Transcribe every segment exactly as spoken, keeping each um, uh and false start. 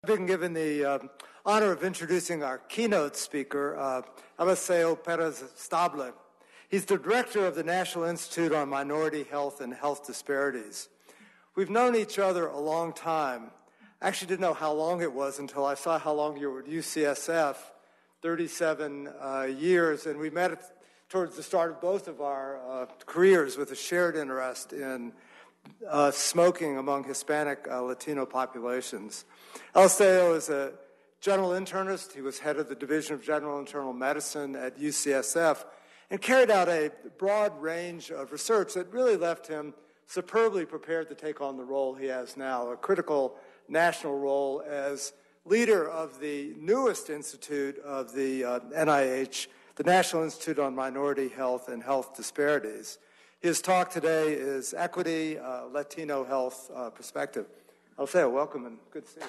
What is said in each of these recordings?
I've been given the uh, honor of introducing our keynote speaker, uh, Eliseo Pérez-Stable. He's the director of the National Institute on Minority Health and Health Disparities. We've known each other a long time. I actually didn't know how long it was until I saw how long you were at U C S F, thirty-seven uh, years, and we met towards the start of both of our uh, careers with a shared interest in uh, smoking among Hispanic uh, Latino populations. Eliseo is a general internist. He was head of the Division of General Internal Medicine at U C S F and carried out a broad range of research that really left him superbly prepared to take on the role he has now, a critical national role as leader of the newest institute of the uh, N I H, the National Institute on Minority Health and Health Disparities. His talk today is Equity, uh, Latino Health uh, Perspective. Eliseo, welcome and good to see you.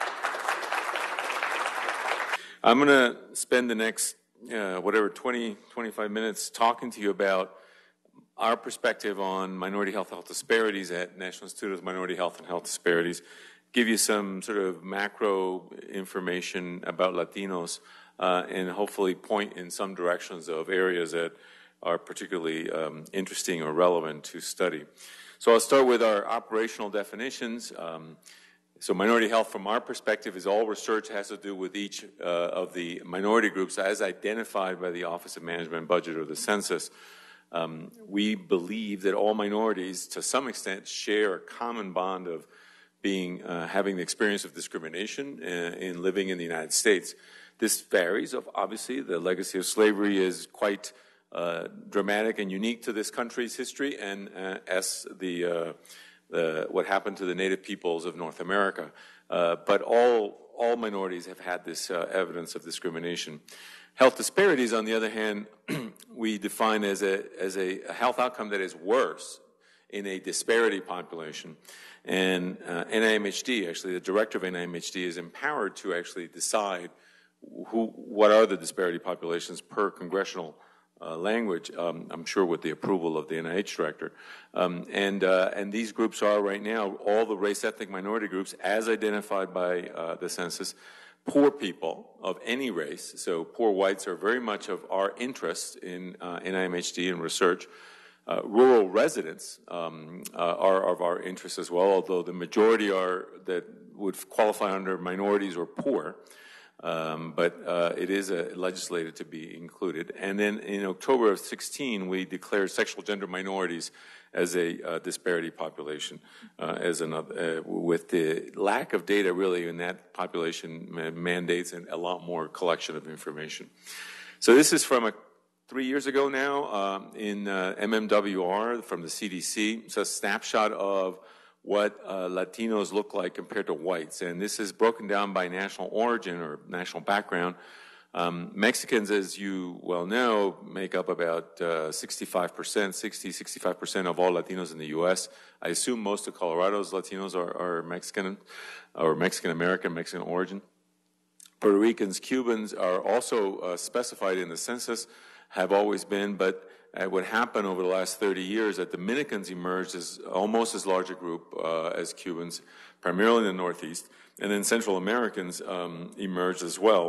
I'm going to spend the next, uh, whatever, twenty, twenty-five minutes talking to you about our perspective on minority health health disparities at National Institute of Minority Health and Health Disparities, give you some sort of macro information about Latinos, uh, and hopefully point in some directions of areas that are particularly um, interesting or relevant to study. So I'll start with our operational definitions. Um, so minority health from our perspective is all research has to do with each uh, of the minority groups as identified by the Office of Management and Budget or the Census. Um, we believe that all minorities to some extent share a common bond of being, uh, having the experience of discrimination in, in living in the United States. This varies. Of obviously, the legacy of slavery is quite Uh, dramatic and unique to this country's history, and uh, as the, uh, the what happened to the native peoples of North America. Uh, but all all minorities have had this uh, evidence of discrimination. Health disparities, on the other hand, we define as a as a, a health outcome that is worse in a disparity population. And uh, N I M H D, actually, the director of N I M H D, is empowered to actually decide who what are the disparity populations per congressional Uh, language, um, I'm sure with the approval of the N I H director. Um, and, uh, and these groups are right now, all the race ethnic minority groups as identified by uh, the census, poor people of any race, so poor whites are very much of our interest in uh, N I M H D and research. Uh, rural residents um, uh, are of our interest as well, although the majority are that would qualify under minorities or poor. Um, but uh, it is uh, legislated to be included. And then in October of sixteen, we declared sexual gender minorities as a uh, disparity population, uh, as another, uh, with the lack of data really in that population mandates and a lot more collection of information. So this is from a, three years ago now um, in uh, M M W R from the C D C. It's a snapshot of what uh, Latinos look like compared to whites. And this is broken down by national origin or national background. Um, Mexicans, as you well know, make up about uh, sixty-five percent, sixty, sixty-five percent of all Latinos in the U S. I assume most of Colorado's Latinos are, are Mexican or Mexican-American, Mexican origin. Puerto Ricans, Cubans are also uh, specified in the census, have always been, but Uh, what happened over the last thirty years, that Dominicans emerged as almost as large a group uh, as Cubans, primarily in the Northeast, and then Central Americans um, emerged as well,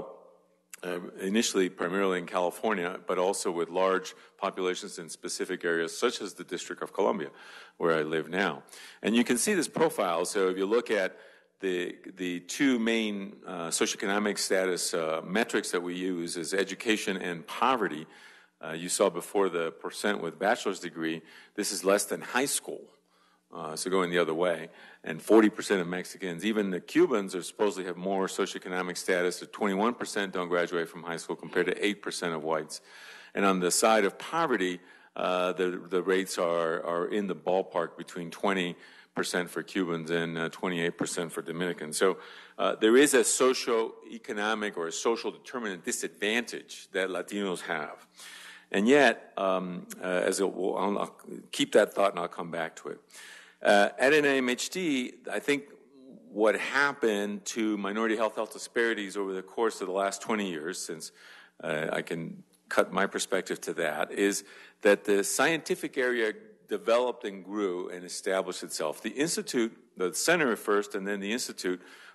uh, initially primarily in California, but also with large populations in specific areas such as the District of Columbia, where I live now. And you can see this profile. So if you look at the, the two main uh, socioeconomic status uh, metrics that we use is education and poverty. Uh, you saw before the percent with bachelor's degree. This is less than high school, uh, so going the other way. And forty percent of Mexicans, even the Cubans, are supposedly have more socioeconomic status. So twenty-one percent don't graduate from high school compared to eight percent of whites. And on the side of poverty, uh, the, the rates are, are in the ballpark between twenty percent for Cubans and uh, twenty-eight percent for Dominicans. So uh, there is a socioeconomic or a social determinant disadvantage that Latinos have. And yet, um, uh, as it will, I'll, I'll keep that thought and I'll come back to it. Uh, at N I M H D, I think what happened to minority health health disparities over the course of the last twenty years, since uh, I can cut my perspective to that, is that the scientific area developed and grew and established itself. The Institute, the center first, and then the Institute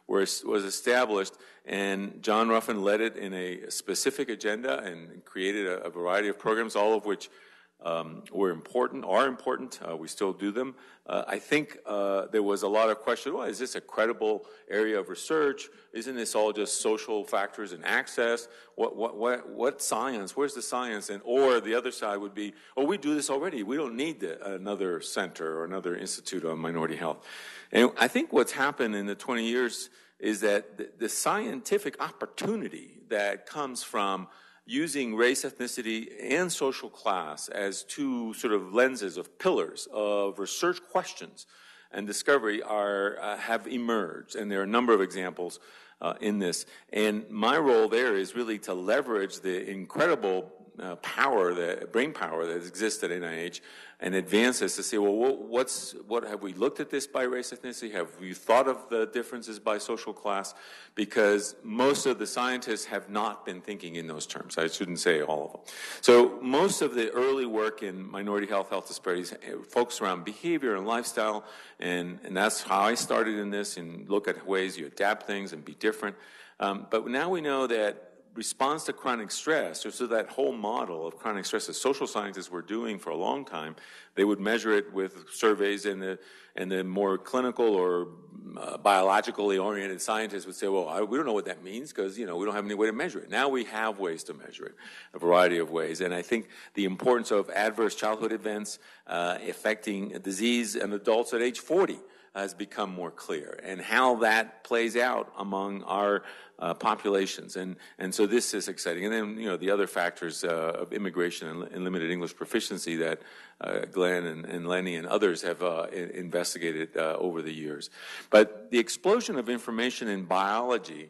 was, was established, and John Ruffin led it in a specific agenda and created a, a variety of programs, all of which um, were important, are important. Uh, we still do them. Uh, I think uh, there was a lot of question, well, is this a credible area of research? Isn't this all just social factors and access? What, what, what, what science? Where's the science? And or the other side would be, oh, we do this already. We don't need the, another center or another institute on minority health. And I think what's happened in the twenty years is that the, the scientific opportunity that comes from using race, ethnicity, and social class as two sort of lenses of pillars of research questions and discovery are uh, have emerged, and there are a number of examples uh, in this. And my role there is really to leverage the incredible uh, power, the brain power that exists at N I H, and advance this to say, well, what's what have we looked at this by race, ethnicity? Have we thought of the differences by social class? Because most of the scientists have not been thinking in those terms. I shouldn't say all of them. So most of the early work in minority health, health disparities, focused around behavior and lifestyle, and, and that's how I started in this, and look at ways you adapt things and be different. Um, but now we know that response to chronic stress, or so that whole model of chronic stress that social scientists were doing for a long time, they would measure it with surveys, and the and the more clinical or uh, biologically oriented scientists would say, well, I, we don't know what that means because, you know, we don't have any way to measure it. Now we have ways to measure it, a variety of ways. And I think the importance of adverse childhood events uh, affecting disease in adults at age forty has become more clear, and how that plays out among our uh, populations. And, and so this is exciting. And then, you know, the other factors uh, of immigration and, and limited English proficiency that uh, Glenn and, and Lenny and others have uh, investigated uh, over the years. But the explosion of information in biology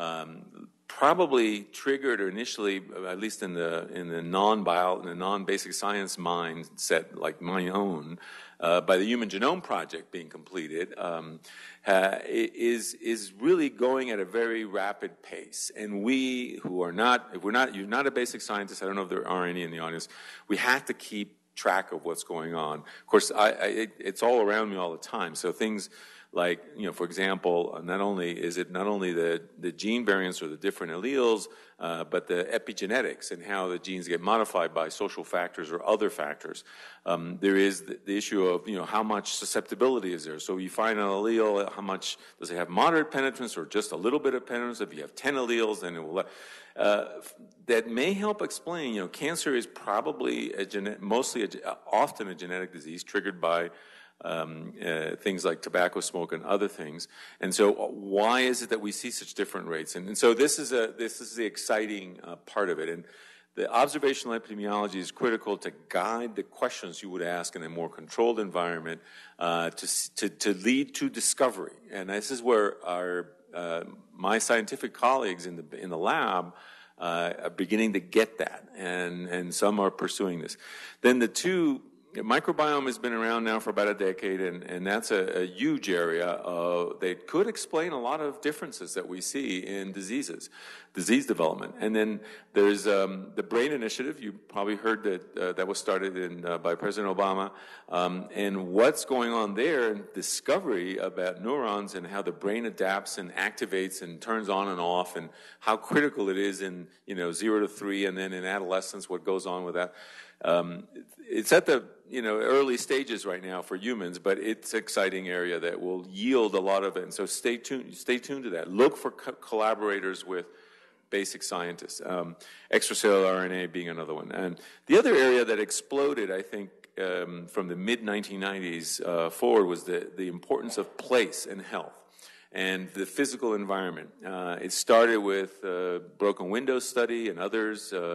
um, probably triggered, or initially, at least in the in the non-bio, in the non-basic science mindset, like my own, uh, by the Human Genome Project being completed, um, uh, is is really going at a very rapid pace. And we, who are not, if we're not, you're not a basic scientist. I don't know if there are any in the audience. We have to keep track of what's going on. Of course, I, I, it, it's all around me all the time. So things like, you know, for example, not only is it not only the, the gene variants or the different alleles, uh, but the epigenetics and how the genes get modified by social factors or other factors. Um, there is the, the issue of, you know, how much susceptibility is there. So you find an allele, how much does it have moderate penetrance or just a little bit of penetrance? If you have ten alleles, then it will. Uh, that may help explain, you know, cancer is probably a genet- mostly, a, often a genetic disease triggered by Um, uh, things like tobacco smoke and other things. And so why is it that we see such different rates? And, and so this is a this is the exciting uh, part of it. And the observational epidemiology is critical to guide the questions you would ask in a more controlled environment uh, to, to to lead to discovery. And this is where our uh, my scientific colleagues in the in the lab uh, are beginning to get that, and and some are pursuing this. Then the two. Microbiome has been around now for about a decade, and, and that's a, a huge area uh, that could explain a lot of differences that we see in diseases, disease development. And then there's um, the Brain Initiative. You probably heard that uh, that was started in, uh, by President Obama. Um, and what's going on there in discovery about neurons and how the brain adapts and activates and turns on and off, and how critical it is in, you know, zero to three, and then in adolescence, what goes on with that. Um, it's at the, you know, early stages right now for humans, but it's an exciting area that will yield a lot of it. And so stay tuned, stay tuned to that. Look for co- collaborators with basic scientists, um, extracellular R N A being another one. And the other area that exploded, I think, um, from the mid nineteen nineties uh, forward was the, the importance of place and health and the physical environment. Uh, it started with uh, broken windows study and others, uh,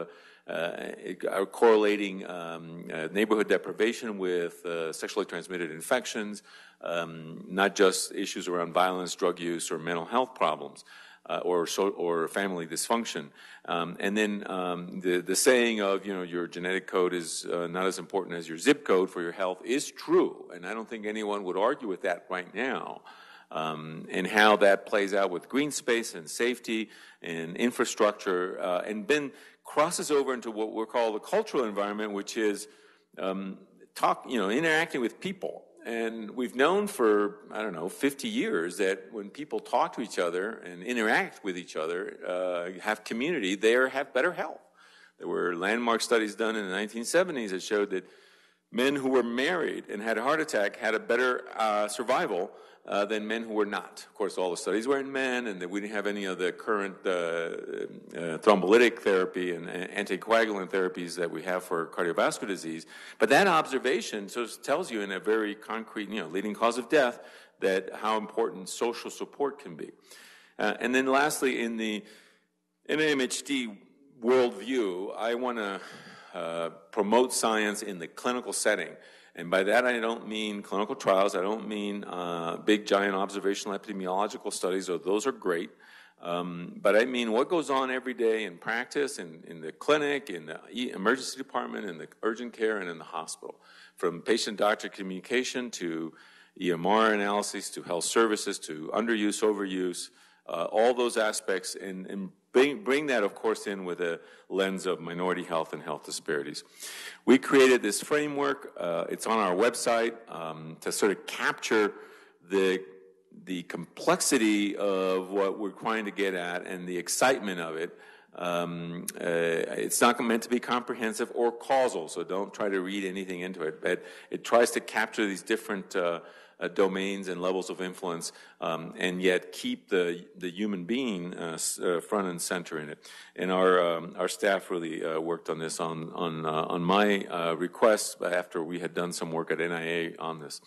Uh, are correlating um, uh, neighborhood deprivation with uh, sexually transmitted infections, um, not just issues around violence, drug use, or mental health problems, uh, or so, or family dysfunction. Um, and then um, the the saying of, you know, your genetic code is uh, not as important as your zip code for your health is true, and I don't think anyone would argue with that right now. Um, and how that plays out with green space and safety and infrastructure, uh, and then crosses over into what we're called the cultural environment, which is um, talk, you know, interacting with people And we've known for, I don't know, fifty years that when people talk to each other and interact with each other, uh, have community, they are, have better health. There were landmark studies done in the nineteen seventies that showed that men who were married and had a heart attack had a better uh, survival uh, than men who were not. Of course, all the studies were in men, and that we didn't have any of the current uh, uh, thrombolytic therapy and anticoagulant therapies that we have for cardiovascular disease. But that observation sort of tells you in a very concrete, you know, leading cause of death, that how important social support can be. Uh, and then lastly, in the N A M H D worldview, I want to uh, promote science in the clinical setting. And by that, I don't mean clinical trials. I don't mean uh, big, giant observational epidemiological studies, though those are great. Um, but I mean what goes on every day in practice, in, in the clinic, in the emergency department, in the urgent care, and in the hospital. From patient-doctor communication to E M R analysis to health services to underuse, overuse, uh, all those aspects, and, and bring, bring that, of course, in with a lens of minority health and health disparities. We created this framework. Uh, it's on our website um, to sort of capture the the complexity of what we're trying to get at and the excitement of it. Um, uh, it's not meant to be comprehensive or causal, so don't try to read anything into it. But it tries to capture these different uh, uh, domains and levels of influence, um, and yet keep the the human being uh, uh, front and center in it. And our um, our staff really uh, worked on this on on uh, on my uh, request after we had done some work at N I A on this.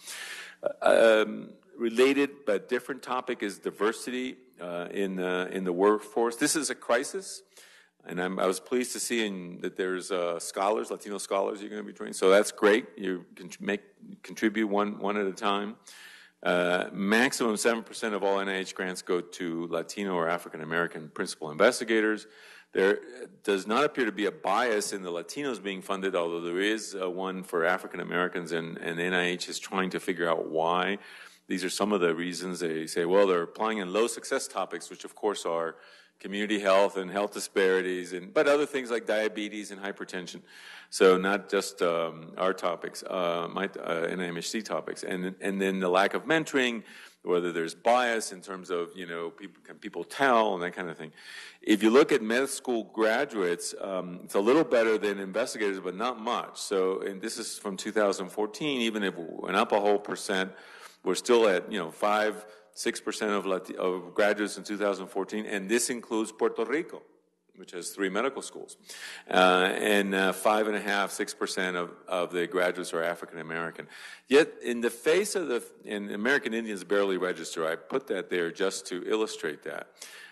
Uh, um, Related but different topic is diversity uh, in uh, in the workforce. This is a crisis, and I'm, I was pleased to see in, that there's uh, scholars, Latino scholars, you're going to be training. So that's great. You can make contribute one one at a time. Uh, maximum seven percent of all N I H grants go to Latino or African American principal investigators. There does not appear to be a bias in the Latinos being funded, although there is uh, one for African Americans, and, and N I H is trying to figure out why. These are some of the reasons. They say, well, they're applying in low success topics, which of course are community health and health disparities, and but other things like diabetes and hypertension. So not just um, our topics, uh, my uh, N A M H D topics, and and then the lack of mentoring, whether there's bias in terms of, you know, people, can people tell, and that kind of thing. If you look at med school graduates, um, it's a little better than investigators, but not much. So, and this is from two thousand fourteen. Even if it went up a whole percent, we're still at, you know, five, six percent of, Lat- of graduates in two thousand fourteen, and this includes Puerto Rico, which has three medical schools, uh, and uh, five and a half, six percent of, of the graduates are African American. Yet, in the face of the, and American Indians barely register. I put that there just to illustrate that.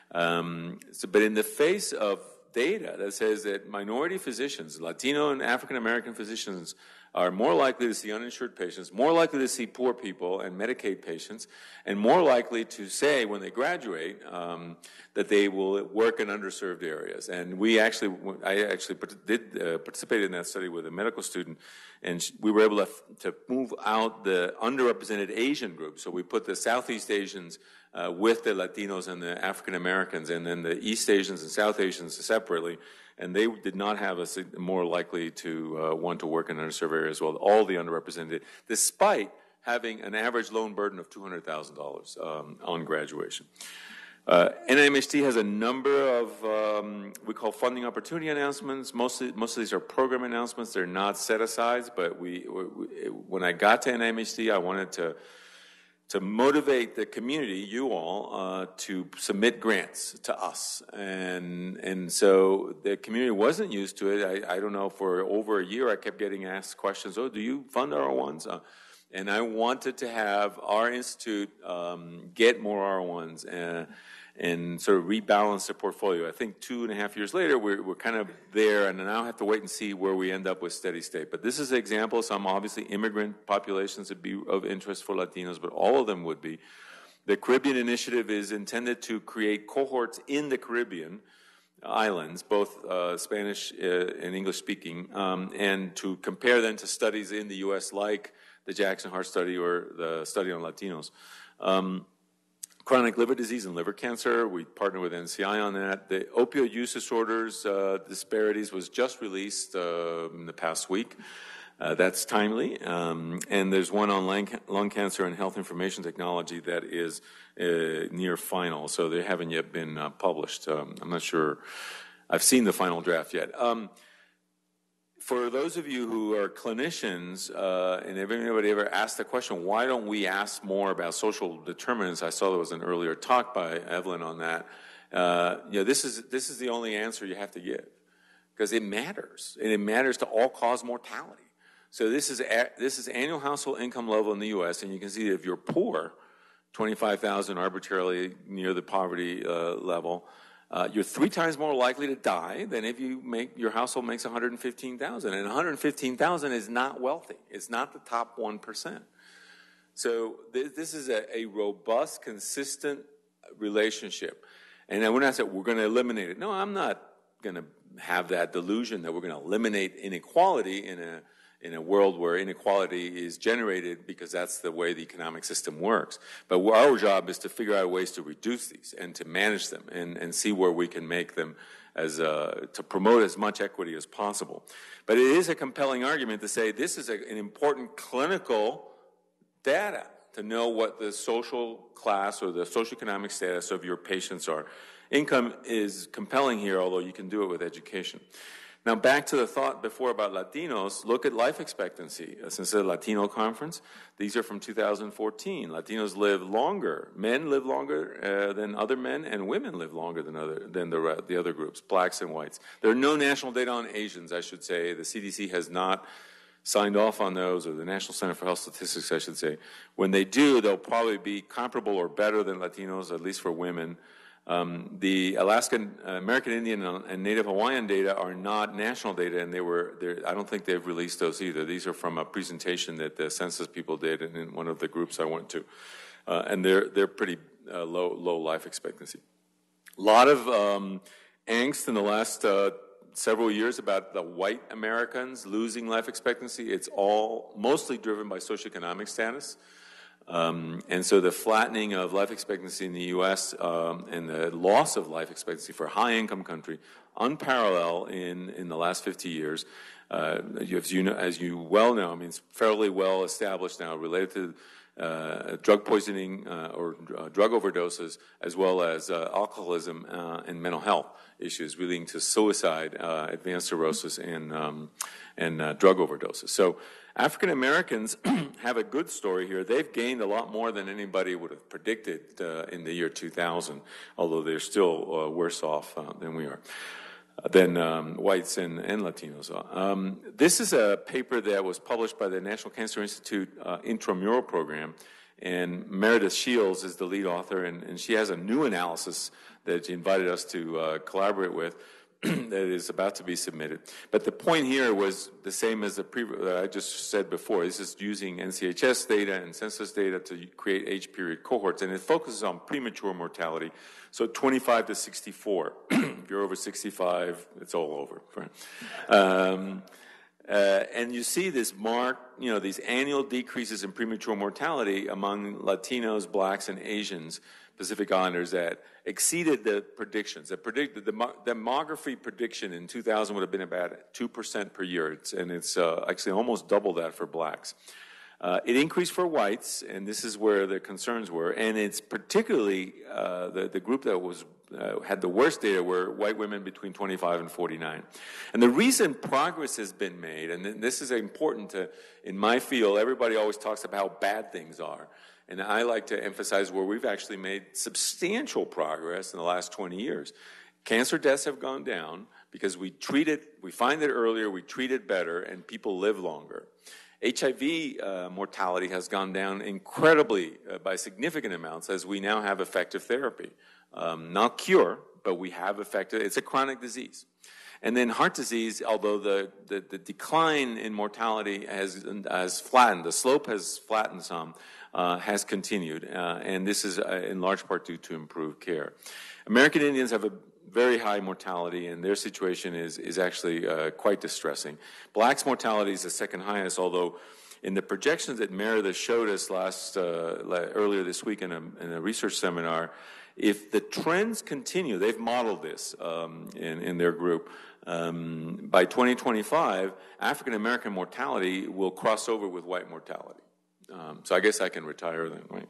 Um, so, but in the face of data that says that minority physicians, Latino and African American physicians, are more likely to see uninsured patients, more likely to see poor people and Medicaid patients, and more likely to say when they graduate um, that they will work in underserved areas. And we actually, I actually did uh, participate in that study with a medical student, and we were able to, to move out the underrepresented Asian group. So we put the Southeast Asians uh, with the Latinos and the African Americans, and then the East Asians and South Asians separately. And they did not have a more likely to uh, want to work in underserved areas as well, all the underrepresented, despite having an average loan burden of two hundred thousand dollars um, on graduation. Uh, N A M H D has a number of, um, we call funding opportunity announcements. Mostly, most of these are program announcements. They're not set-asides, but we, we, when I got to N A M H D, I wanted to to motivate the community, you all, uh, to submit grants to us. And and so the community wasn't used to it. I, I don't know, for over a year I kept getting asked questions, oh, do you fund R ones? Uh, and I wanted to have our institute um, get more R ones and, and sort of rebalance the portfolio. I think two and a half years later, we're, we're kind of there, and now I have to wait and see where we end up with steady state. But this is an example. Some obviously immigrant populations would be of interest for Latinos, but all of them would be. The Caribbean Initiative is intended to create cohorts in the Caribbean islands, both uh, Spanish uh, and English-speaking, um, and to compare them to studies in the U S like the Jackson Heart Study or the study on Latinos. Um, Chronic liver disease and liver cancer, we partner with N C I on that. The opioid use disorders uh, disparities was just released uh, in the past week. Uh, that's timely. Um, and there's one on lung, lung cancer and health information technology that is uh, near final, so they haven't yet been uh, published. Um, I'm not sure I've seen the final draft yet. Um, for those of you who are clinicians, uh, and if anybody ever asked the question, why don't we ask more about social determinants? I saw there was an earlier talk by Evelyn on that. Uh, you know, this is, this is the only answer you have to give, because it matters, and it matters to all-cause mortality. So this is a, this is annual household income level in the U S, and you can see that if you're poor, twenty-five thousand arbitrarily near the poverty uh, level, uh, you're three times more likely to die than if you make your household makes one hundred fifteen thousand, and one hundred fifteen thousand is not wealthy. It's not the top one percent. So th this is a, a robust, consistent relationship, and I would not say we're going to eliminate it. No, I'm not going to have that delusion that we're going to eliminate inequality in a in a world where inequality is generated, because that's the way the economic system works. But our job is to figure out ways to reduce these and to manage them and, and see where we can make them as uh, to promote as much equity as possible. But it is a compelling argument to say this is a, an important clinical data to know what the social class or the socioeconomic status of your patients are. Income is compelling here, although you can do it with education. Now, back to the thought before about Latinos, look at life expectancy. Since the Latino conference, these are from two thousand fourteen. Latinos live longer. Men live longer uh, than other men, and women live longer than, other, than the, the other groups, blacks and whites. There are no national data on Asians, I should say. The C D C has not signed off on those, or the National Center for Health Statistics, I should say. When they do, they'll probably be comparable or better than Latinos, at least for women. Um, the Alaskan, uh, American Indian, and Native Hawaiian data are not national data, and they were. I don't think they've released those either. These are from a presentation that the census people did in, in one of the groups I went to, uh, and they're they're pretty uh, low low life expectancy. A lot of um, angst in the last uh, several years about the white Americans losing life expectancy. It's all mostly driven by socioeconomic status. Um, and so the flattening of life expectancy in the U S um, and the loss of life expectancy for a high-income country, unparalleled in, in the last fifty years, uh, as, you know, as you well know, I mean, it's fairly well established now, related to uh, drug poisoning uh, or uh, drug overdoses, as well as uh, alcoholism uh, and mental health issues leading to suicide, uh, advanced cirrhosis, and, um, and uh, drug overdoses. So African Americans have a good story here. They've gained a lot more than anybody would have predicted uh, in the year two thousand, although they're still uh, worse off uh, than we are, uh, than um, whites and, and Latinos are. Um, this is a paper that was published by the National Cancer Institute uh, intramural program, and Meredith Shields is the lead author, and, and she has a new analysis that she invited us to uh, collaborate with that is about to be submitted. But the point here was the same as the previous that I just said before. This is using N C H S data and census data to create age period cohorts, and it focuses on premature mortality. So twenty-five to sixty-four. If you're over sixty-five, it's all over. Um, uh, and you see this mark, you know, these annual decreases in premature mortality among Latinos, blacks, and Asians, Pacific Islanders, that exceeded the predictions. The, predict, the demography prediction in two thousand would have been about two percent per year, it's, and it's uh, actually almost double that for blacks. Uh, it increased for whites, and this is where the concerns were, and it's particularly uh, the, the group that was uh, had the worst data were white women between twenty-five and forty-nine. And the reason progress has been made, and this is important to, in my field, everybody always talks about how bad things are. And I like to emphasize where we've actually made substantial progress in the last twenty years. Cancer deaths have gone down because we treat it, we find it earlier, we treat it better, and people live longer. H I V uh, mortality has gone down incredibly uh, by significant amounts as we now have effective therapy. Um, not cure, but we have effective, it's a chronic disease. And then heart disease, although the, the, the decline in mortality has, has flattened, the slope has flattened some, uh, has continued, uh, and this is uh, in large part due to improved care. American Indians have a very high mortality, and their situation is, is actually uh, quite distressing. Blacks' mortality is the second highest, although in the projections that Meredith showed us last uh, earlier this week in a, in a research seminar, If the trends continue, they've modeled this um, in, in their group, um, by twenty twenty-five, African-American mortality will cross over with white mortality. Um, so I guess I can retire then, right?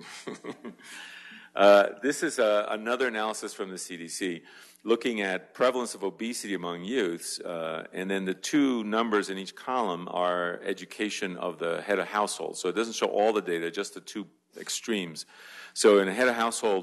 uh, this is uh, another analysis from the C D C looking at prevalence of obesity among youths, uh, and then the two numbers in each column are education of the head of household. So it doesn't show all the data, just the two extremes. So in a head of household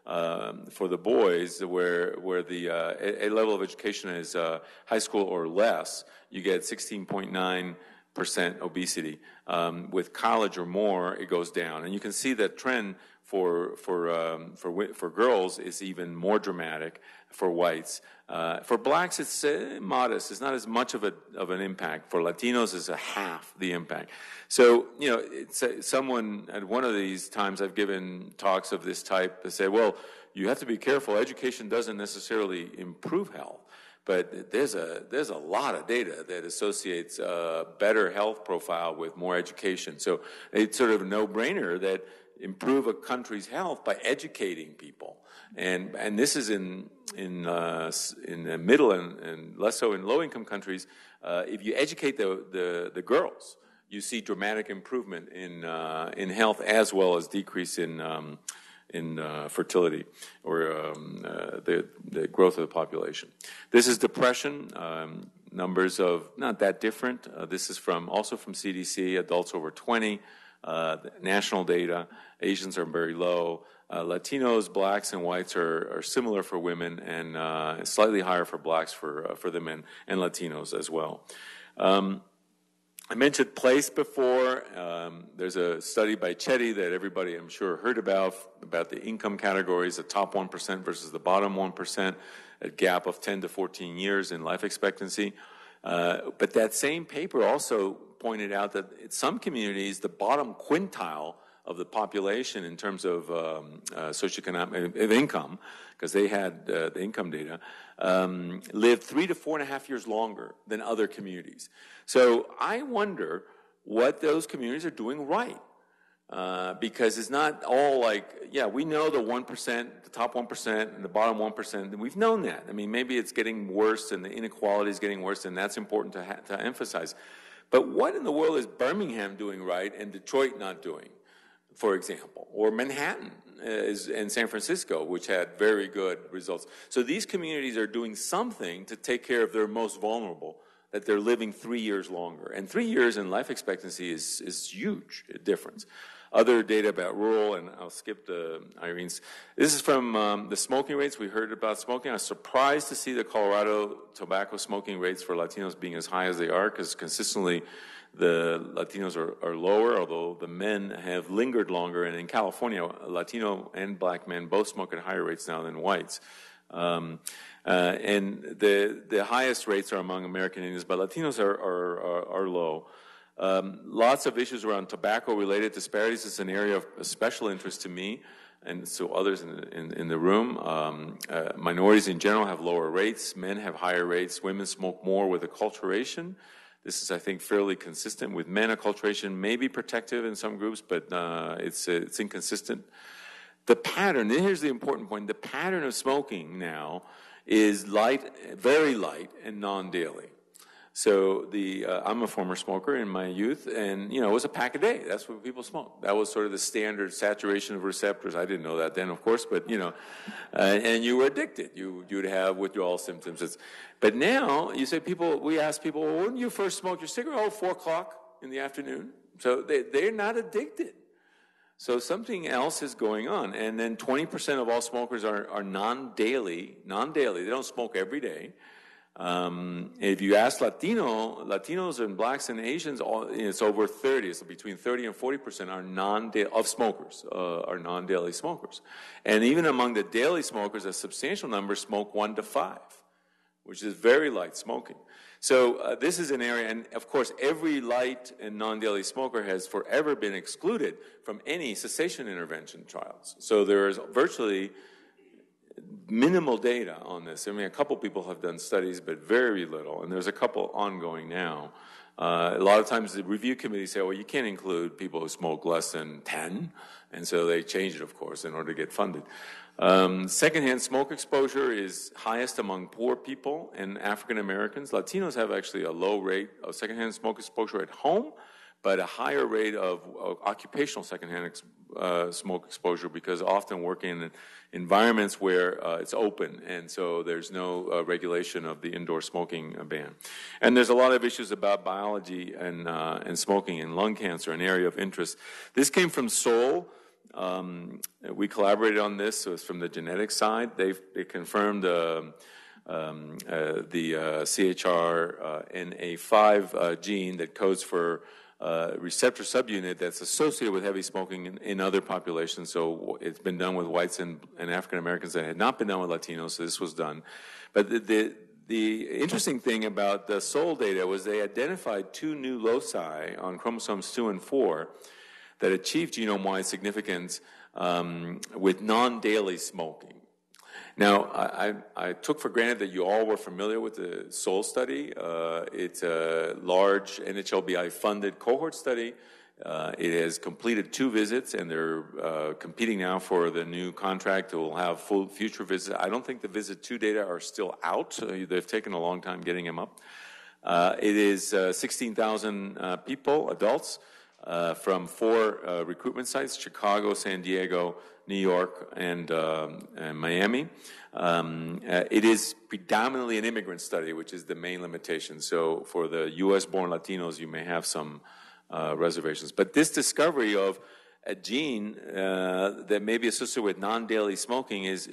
um, for the boys, where where the uh, a, a level of education is uh, high school or less, you get sixteen point nine percent obesity. Um, with college or more, it goes down, and you can see that trend for for um, for for girls is even more dramatic. For whites, uh, for blacks, it's uh, modest. It's not as much of a of an impact. For Latinos, it's a half the impact. So you know, it's uh, someone at one of these times I've given talks of this type. They say, well, you have to be careful. Education doesn't necessarily improve health. But there's a there's a lot of data that associates a better health profile with more education. So it's sort of a no-brainer that improve a country's health by educating people, and and this is in in uh, in the middle and, and less so in low-income countries. Uh, if you educate the, the the girls, you see dramatic improvement in uh, in health as well as decrease in. Um, in uh, fertility or um, uh, the, the growth of the population. This is depression, um, numbers of not that different. Uh, this is from also from C D C, adults over twenty, uh, national data. Asians are very low. Uh, Latinos, blacks, and whites are, are similar for women and uh, slightly higher for blacks for, uh, for the men and Latinos as well. Um, I mentioned place before. Um, there's a study by Chetty that everybody, I'm sure, heard about, about the income categories, the top one percent versus the bottom one percent, a gap of ten to fourteen years in life expectancy. Uh, but that same paper also pointed out that in some communities, the bottom quintile of the population in terms of um, uh, socioeconomic of income, because they had uh, the income data, um, lived three to four and a half years longer than other communities. So I wonder what those communities are doing right, uh, because it's not all like, yeah, we know the one percent, the top one percent, and the bottom one percent, and we've known that. I mean, maybe it's getting worse, and the inequality is getting worse, and that's important to, ha- to emphasize. But what in the world is Birmingham doing right and Detroit not doing? For example, or Manhattan is, and San Francisco, which had very good results. So these communities are doing something to take care of their most vulnerable, that they're living three years longer. And three years in life expectancy is, is huge difference. Other data about rural, and I'll skip the Irene's. This is from um, the smoking rates. We heard about smoking. I was surprised to see the Colorado tobacco smoking rates for Latinos being as high as they are, because consistently the Latinos are, are lower, although the men have lingered longer. And in California, Latino and black men both smoke at higher rates now than whites. Um, uh, and the the highest rates are among American Indians, but Latinos are, are, are, are low. Um, lots of issues around tobacco-related disparities is an area of special interest to me and so others in the, in, in the room. Um, uh, minorities in general have lower rates. Men have higher rates. Women smoke more with acculturation. This is, I think, fairly consistent with men. Acculturation may be protective in some groups, but uh, it's, uh, it's inconsistent. The pattern, and here's the important point, the pattern of smoking now is light, very light, and non-daily. So the uh, I'm a former smoker in my youth, and you know it was a pack a day. That's what people smoked. That was sort of the standard saturation of receptors. I didn't know that then, of course, but you know, uh, and you were addicted. You you'd have withdrawal symptoms. It's, but now you say people. We ask people, well, when you first smoked your cigarette, oh, four o'clock in the afternoon. So they they're not addicted. So something else is going on. And then twenty percent of all smokers are are non-daily, non-daily. They don't smoke every day. Um, if you ask Latino, Latinos and blacks and Asians, all, it's over thirty. So between thirty and forty percent are non-daily of smokers uh, are non-daily smokers, and even among the daily smokers, a substantial number smoke one to five, which is very light smoking. So uh, this is an area, and of course, every light and non-daily smoker has forever been excluded from any cessation intervention trials. So there is virtually minimal data on this. I mean, a couple people have done studies, but very little, and there's a couple ongoing now. Uh, a lot of times the review committees say, well, you can't include people who smoke less than ten, and so they change it, of course, in order to get funded. Um, secondhand smoke exposure is highest among poor people and African Americans. Latinos have actually a low rate of secondhand smoke exposure at home, but a higher rate of, of occupational secondhand ex, uh, smoke exposure because often working in environments where uh, it's open, and so there's no uh, regulation of the indoor smoking uh, ban. And there's a lot of issues about biology and, uh, and smoking and lung cancer, an area of interest. This came from Seoul. Um, we collaborated on this, so it's from the genetic side. They've they confirmed uh, um, uh, the uh, C H R N A five uh, gene that codes for uh, receptor subunit that's associated with heavy smoking in, in other populations. So it's been done with whites and, and African Americans that had not been done with Latinos, so this was done. But the, the, the interesting thing about the Seoul data was they identified two new loci on chromosomes two and four that achieved genome-wide significance um, with non-daily smoking. Now, I, I, I took for granted that you all were familiar with the Seoul study. Uh, it's a large N H L B I-funded cohort study. Uh, it has completed two visits, and they're uh, competing now for the new contract. It will have full future visits. I don't think the visit two data are still out. So they've taken a long time getting them up. Uh, it is uh, sixteen thousand uh, people, adults, Uh, from four uh, recruitment sites: Chicago, San Diego, New York, and, um, and Miami. Um, uh, it is predominantly an immigrant study, which is the main limitation. So for the U S-born Latinos, you may have some uh, reservations. But this discovery of a gene uh, that may be associated with non-daily smoking is,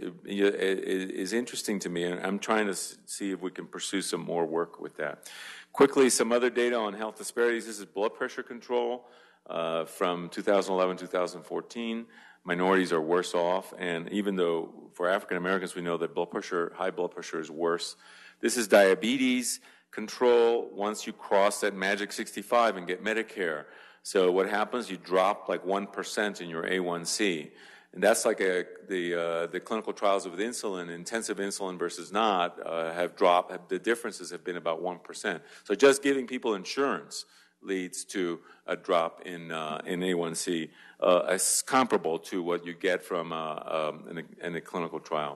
is, is interesting to me, and I'm trying to see if we can pursue some more work with that. Quickly, some other data on health disparities. This is blood pressure control uh, from two thousand eleven to two thousand fourteen. Minorities are worse off, and even though for African Americans we know that blood pressure, high blood pressure is worse. This is diabetes control once you cross that magic sixty-five and get Medicare. So what happens? You drop like one percent in your A one C. And that's like a, the uh, the clinical trials with insulin, intensive insulin versus not, uh, have dropped. Have, the differences have been about one percent. So just giving people insurance leads to a drop in uh, in A one C, uh, as comparable to what you get from uh, um, in, a, in a clinical trial.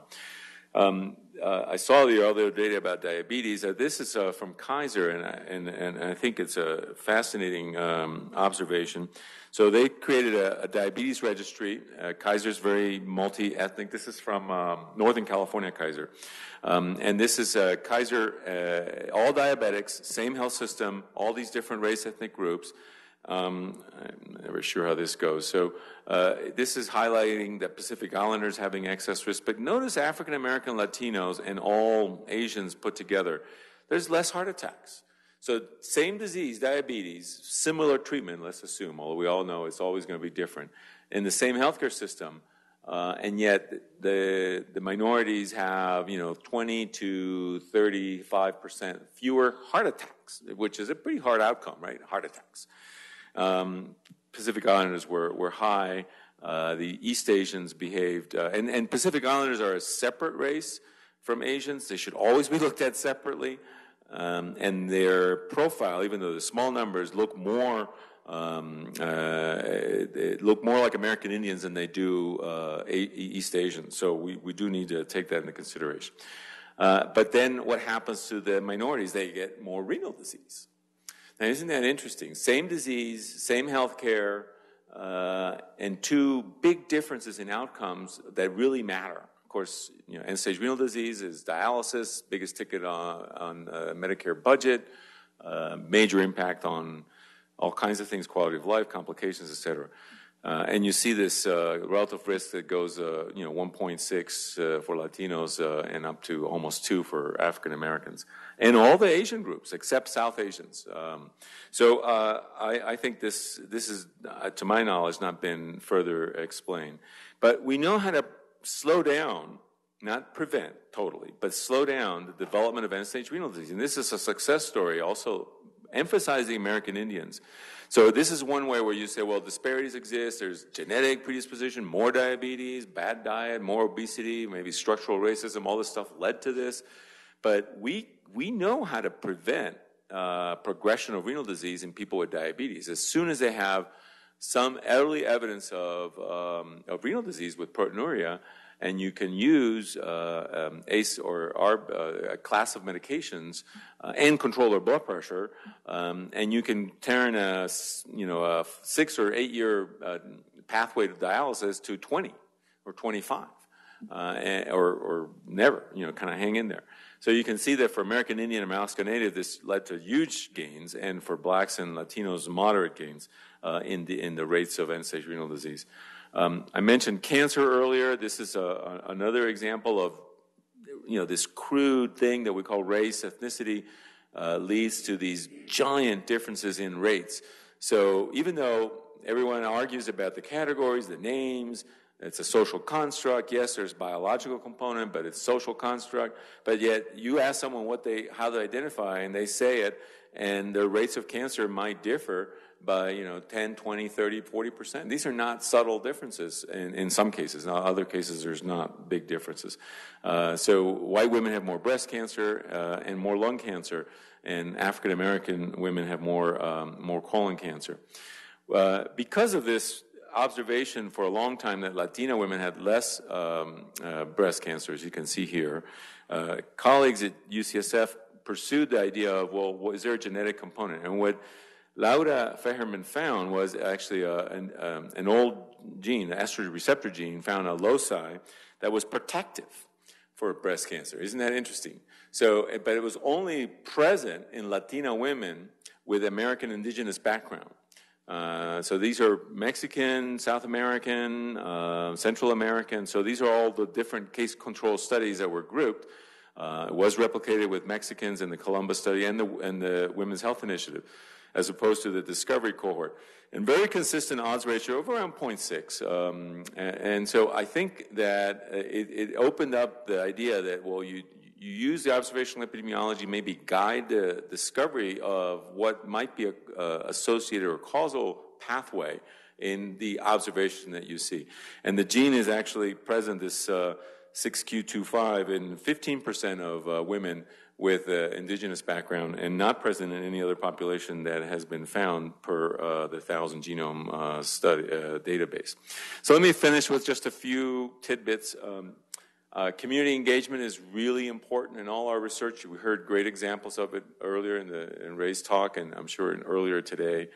Um, uh, I saw the other data about diabetes. Uh, this is uh, from Kaiser, and, and, and I think it's a fascinating um, observation. So they created a, a diabetes registry. Uh, Kaiser's very multi-ethnic. This is from um, Northern California, Kaiser. Um, and this is uh, Kaiser, uh, all diabetics, same health system, all these different race ethnic groups. Um, I'm never sure how this goes. So uh, this is highlighting that Pacific Islanders having excess risk. But notice African American, Latinos, and all Asians put together, there's less heart attacks. So same disease, diabetes, similar treatment, let's assume, although we all know it's always going to be different, in the same healthcare system. Uh, and yet the the minorities have, you know, twenty to thirty-five percent fewer heart attacks, which is a pretty hard outcome, right? Heart attacks. Um, Pacific Islanders were, were high. Uh, the East Asians behaved, uh, and, and Pacific Islanders are a separate race from Asians. They should always be looked at separately. Um, and their profile, even though the small numbers, look more um, uh, look more like American Indians than they do uh, East Asians. So we, we do need to take that into consideration. Uh, but then what happens to the minorities? They get more renal disease. Now, isn't that interesting? Same disease, same health care, uh, and two big differences in outcomes that really matter. Of course, you know, end-stage renal disease is dialysis, biggest ticket on, on uh, Medicare budget, uh, major impact on all kinds of things, quality of life, complications, et cetera. Uh, and you see this uh, relative risk that goes, uh, you know, one point six uh, for Latinos uh, and up to almost two for African Americans, and all the Asian groups except South Asians. Um, so uh, I, I think this this is, uh, to my knowledge, not been further explained. But we know how to slow down, not prevent totally, but slow down the development of end-stage renal disease. And this is a success story, also emphasizing American Indians. So this is one way where you say, well, disparities exist. There's genetic predisposition, more diabetes, bad diet, more obesity, maybe structural racism. All this stuff led to this. But we we know how to prevent uh, progression of renal disease in people with diabetes. As soon as they have some early evidence of, um, of renal disease with proteinuria, and you can use uh, um, A C E or A R B, uh, a class of medications, uh, and control their blood pressure, um, and you can turn a you know a six or eight year uh, pathway to dialysis to twenty or twenty-five, uh, or, or never, you know, kind of hang in there. So you can see that for American Indian and Alaska Native, this led to huge gains, and for blacks and Latinos, moderate gains uh, in the in the rates of end-stage renal disease. Um, I mentioned cancer earlier. This is a, a, another example of, you know, this crude thing that we call race, ethnicity, uh, leads to these giant differences in rates. So even though everyone argues about the categories, the names, it's a social construct. Yes, there's biological component, but it's social construct. But yet you ask someone what they, how they identify, and they say it, and their rates of cancer might differ by, you know, ten, twenty, thirty, forty percent. These are not subtle differences in, in some cases. In other cases, there's not big differences. Uh, so white women have more breast cancer uh, and more lung cancer, and African American women have more, um, more colon cancer. Uh, because of this observation for a long time that Latina women had less um, uh, breast cancer, as you can see here, uh, colleagues at U C S F pursued the idea of, well, what, is there a genetic component? And what Laura Feherman found was actually a, an, um, an old gene, the estrogen receptor gene, found a loci that was protective for breast cancer. Isn't that interesting? So, but it was only present in Latina women with American indigenous background. Uh, so these are Mexican, South American, uh, Central American. So these are all the different case control studies that were grouped. Uh, it was replicated with Mexicans in the Columbus study and the, and the Women's Health Initiative, as opposed to the discovery cohort. And very consistent odds ratio of around zero point six. Um, and, and so I think that it, it opened up the idea that, well, you, you use the observational epidemiology, maybe guide the discovery of what might be a uh, associated or causal pathway in the observation that you see. And the gene is actually present, this uh, six Q twenty-five, in fifteen percent of uh, women with uh, indigenous background, and not present in any other population that has been found per uh, the thousand genome uh, study uh, database. So let me finish with just a few tidbits. Um, uh, community engagement is really important in all our research. We heard great examples of it earlier in the in Ray's talk, and I'm sure in earlier today.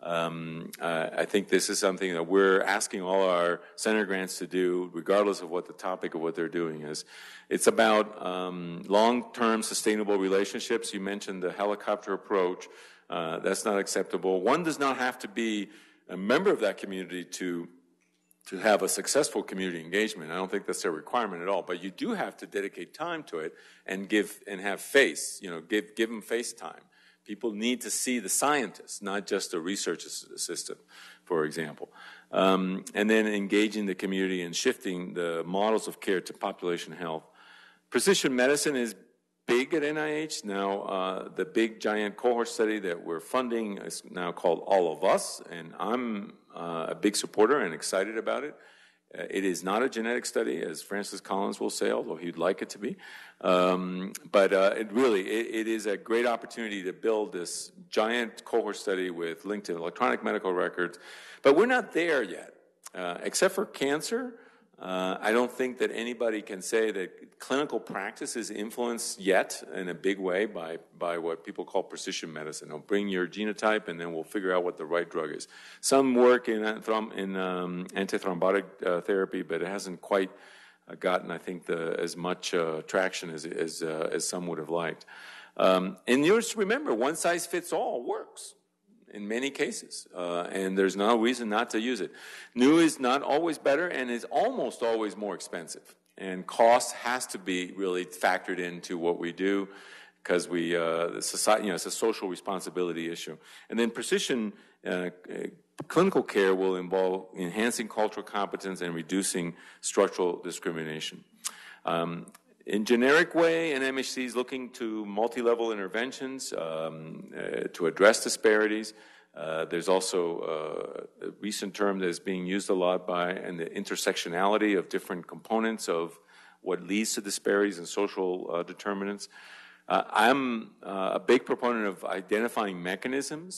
Um, uh, I think this is something that we're asking all our center grants to do, regardless of what the topic of what they're doing is. It's about um, long-term sustainable relationships. You mentioned the helicopter approach. Uh, that's not acceptable. One does not have to be a member of that community to to have a successful community engagement. I don't think that's a requirement at all, but you do have to dedicate time to it and give and have face, you know, give, give them face time. People need to see the scientists, not just the research assistant, for example. Um, and then engaging the community and shifting the models of care to population health. Precision medicine is big at N I H. Now, uh, the big giant cohort study that we're funding is now called All of Us, and I'm uh, a big supporter and excited about it. Uh, it is not a genetic study, as Francis Collins will say, although he'd like it to be. Um, but uh, it really, it, it is a great opportunity to build this giant cohort study with linked to electronic medical records. But we're not there yet. Uh, except for cancer, uh, I don't think that anybody can say that clinical practice is influenced yet in a big way by, by what people call precision medicine. They'll bring your genotype and then we'll figure out what the right drug is. Some work in, in um, antithrombotic uh, therapy, but it hasn't quite uh, gotten, I think, the, as much uh, traction as, as, uh, as some would have liked. Um, and you just remember, one size fits all works in many cases, uh, and there's no reason not to use it. New is not always better and is almost always more expensive. And cost has to be really factored into what we do because we, uh, the society, you know, it's a social responsibility issue. And then precision uh, clinical care will involve enhancing cultural competence and reducing structural discrimination. Um, in generic way, N M H C is looking to multi-level interventions um, uh, to address disparities. Uh, there's also uh, a recent term that is being used a lot by, and the intersectionality of different components of what leads to disparities and social uh, determinants. Uh, I'm uh, a big proponent of identifying mechanisms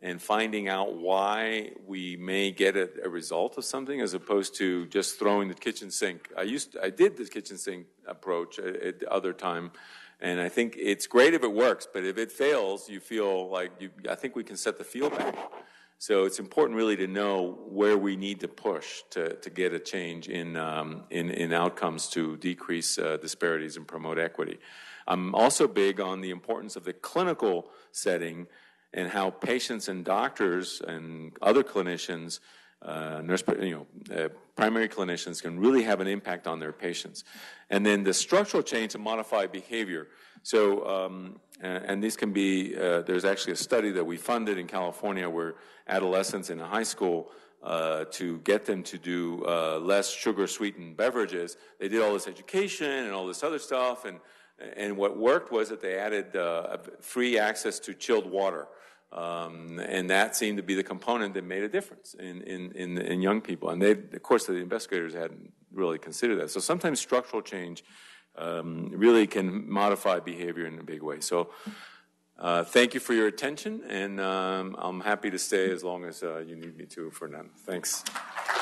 and finding out why we may get a, a result of something as opposed to just throwing the kitchen sink. I used to, I did the kitchen sink approach at, at the other time, and I think it's great if it works, but if it fails, you feel like you, I think we can set the field back. So it's important really to know where we need to push to, to get a change in, um, in, in outcomes to decrease uh, disparities and promote equity. I'm also big on the importance of the clinical setting and how patients and doctors and other clinicians, uh, nurse, you know, uh, primary clinicians can really have an impact on their patients. And then the structural change to modify behavior. So, um, and, and these can be, uh, there's actually a study that we funded in California where adolescents in a high school, uh, to get them to do uh, less sugar-sweetened beverages, they did all this education and all this other stuff, and, and what worked was that they added uh, free access to chilled water. Um, and that seemed to be the component that made a difference in, in, in, in young people. And they, of course, the investigators hadn't really considered that. So sometimes structural change um, really can modify behavior in a big way. So uh, thank you for your attention, and um, I'm happy to stay as long as uh, you need me to for now. Thanks.